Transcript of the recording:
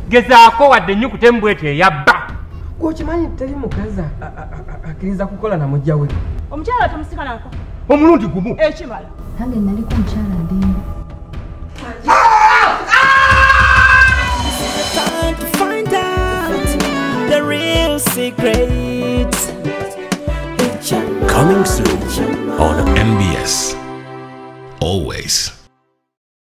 gezaako wadde nnyo kutembwete yabba. Gwokimanyi teri mukazi akkiriza kukola na mujja we. Omukyala tomusika nako. Omulundi gumu. Ekimala. Nange naliko omukyala ndembe. Time to find out the real secrets. Coming soon on MBS. Always.